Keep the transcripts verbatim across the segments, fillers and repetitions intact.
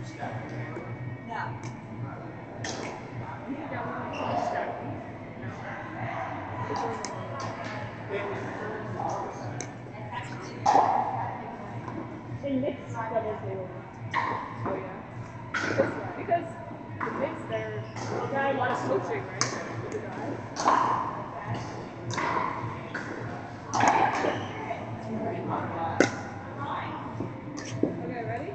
In mixed doubles, they will. Oh, yeah. Because the mixed, they're, they got a lot of coaching, right? With the guys. Okay, ready?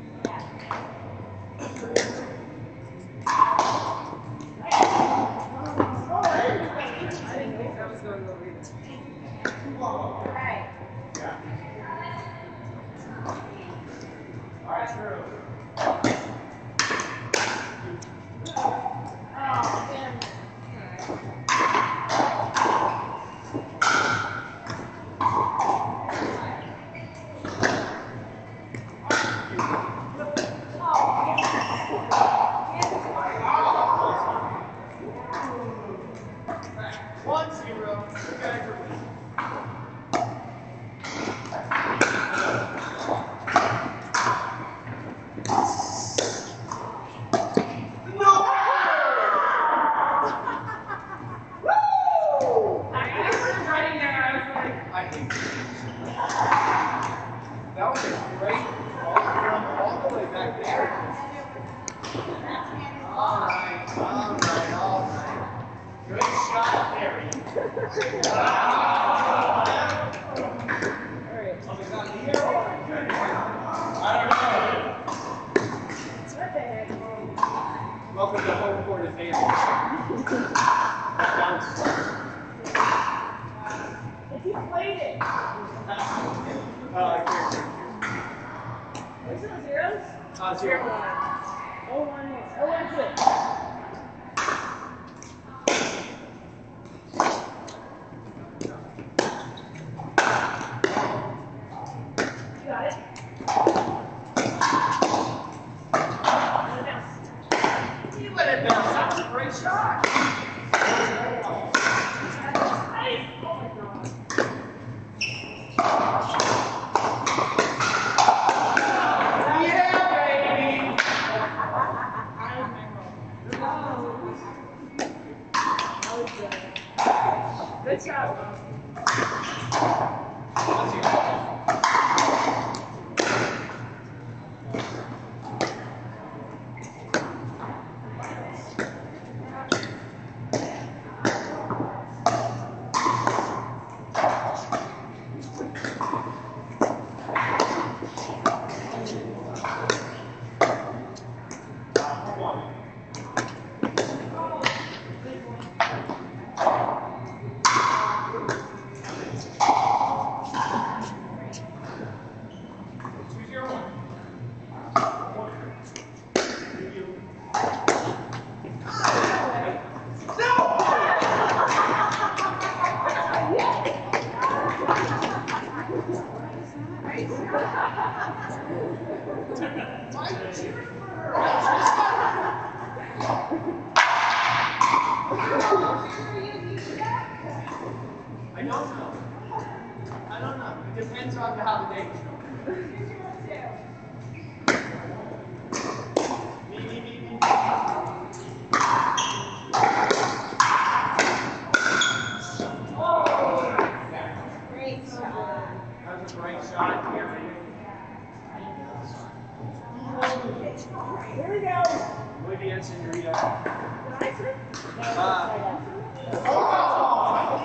I didn't think that was going to go either. All right. All right, true. Oh, damn. One zero. You guys are winning. That was a great ball from all the way back there. All right, all right, all right. Good shot, Carey. Wow. Oh, we got here. I don't know. What the heck? Welcome to home court advantage. If you played it. Uh, here, here. What's the zeros? Uh, zero. Oh, one, oh, one, two. You got it. You let it bounce. That was a great shot. Good job. I don't know. I don't know. It depends on how the day is going. Me, me, me, me. Great shot. That was a great shot, Carey. Here we go. Olivia and Senorita. Did I serve? Uh, oh!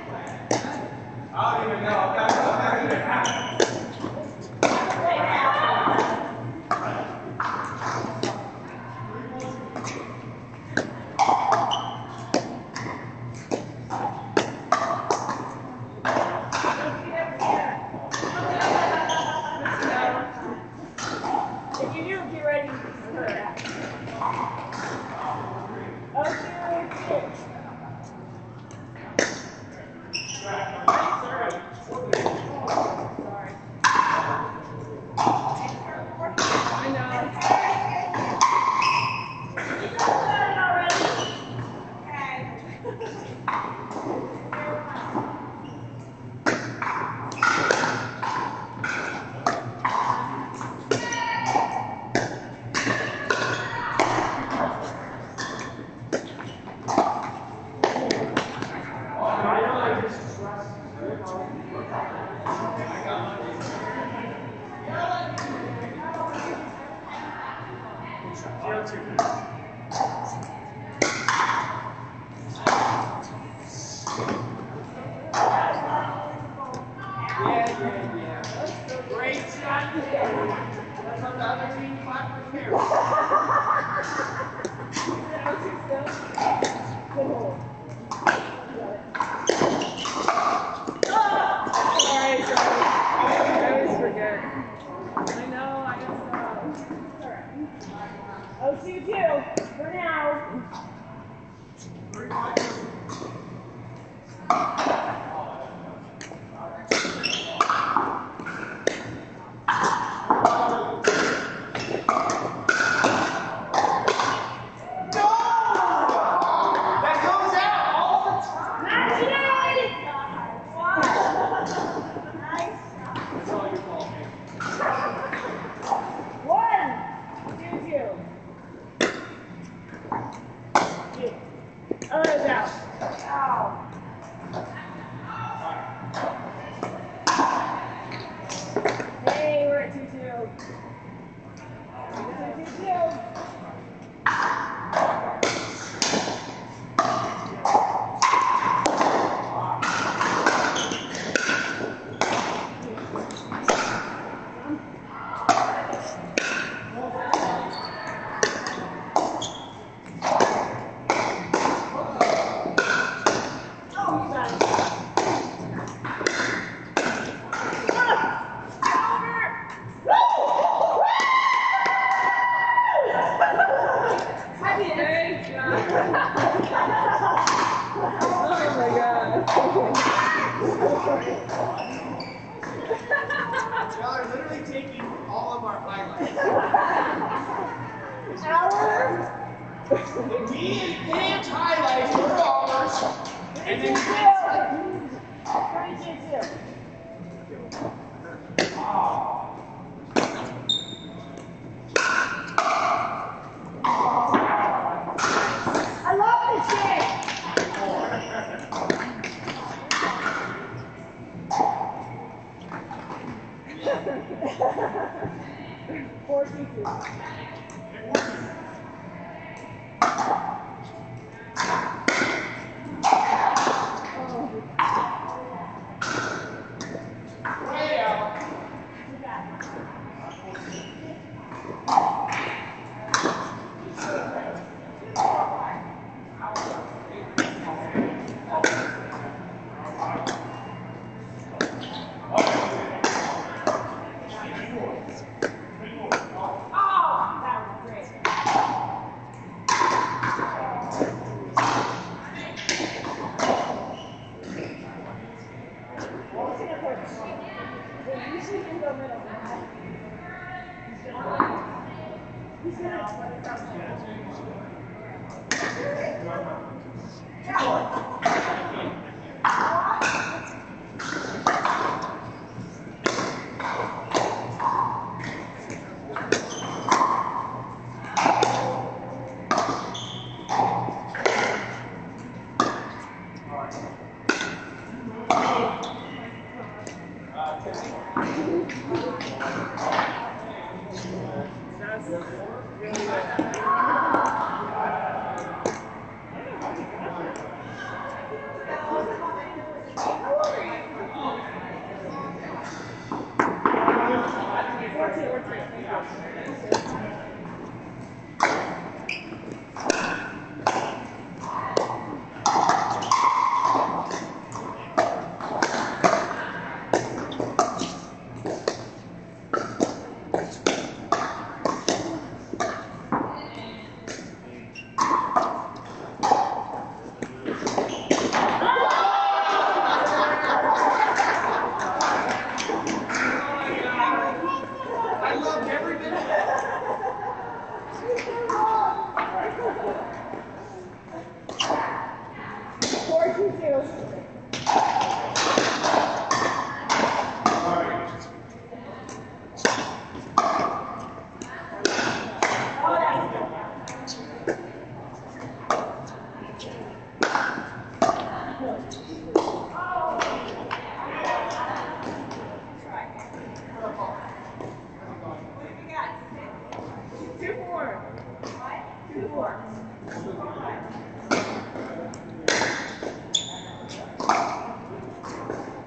I don't even know. If you do, get ready for that. Okay, sorry. I know. You got that already. Okay. Eileen, clap for Carey. Out two still. Good hold. Sorry, sorry. I always forget. I know, I guess so. Alright. Oh, two, two. For now. Oh, it was out. Ow. Hey, we're at two two. two two two. Y'all are literally taking all of our highlights. Hour? Me and Dan's highlights were ours. And then three two two. I love this game. Four two two.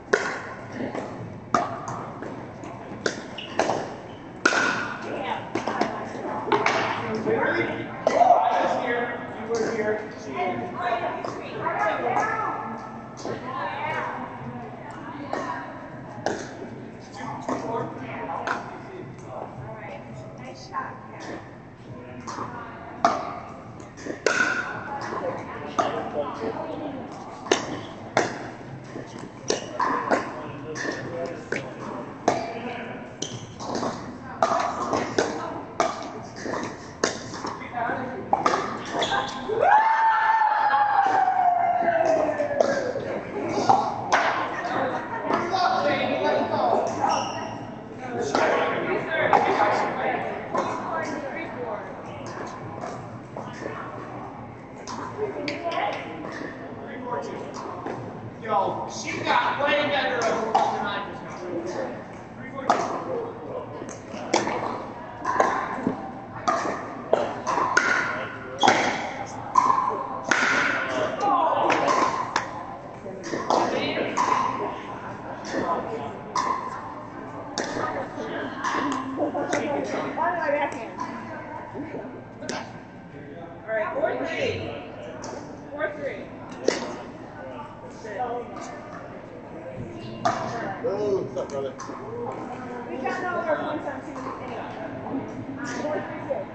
Yeah. Nice shot, Carey. Yo, she got way better at her ball than I just got. Three, four, two. All right, four three. Four three. Oh, what's up, brother? We got no more points on two anyway. Four three six.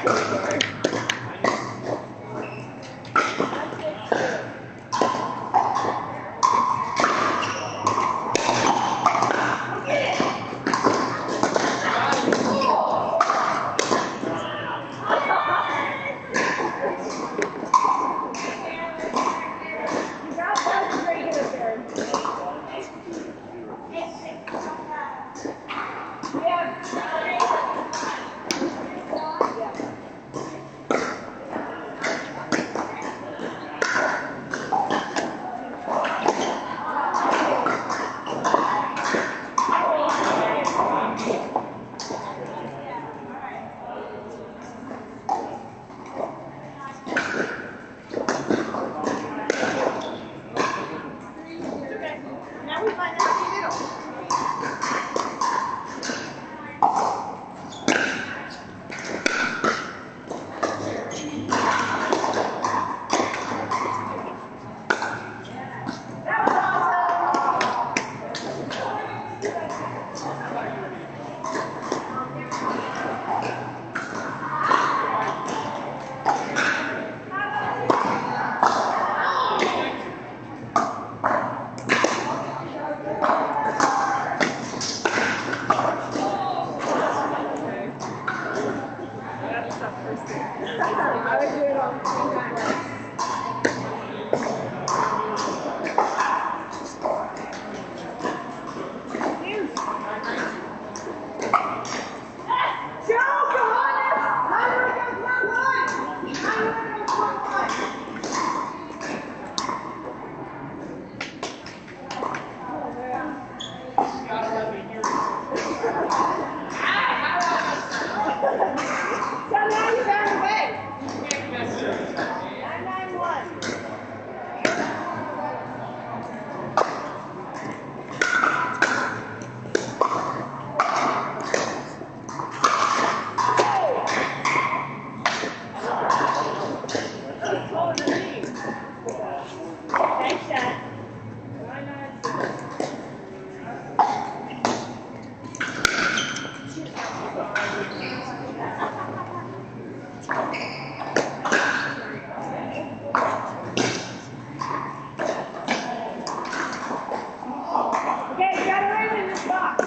Okay, you gotta win in this box.